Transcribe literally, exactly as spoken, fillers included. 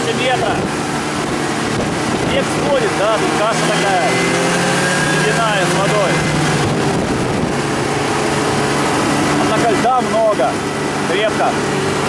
метра. Снег сходит, да, тут каша такая ледяная с водой. Однако льда много, крепко.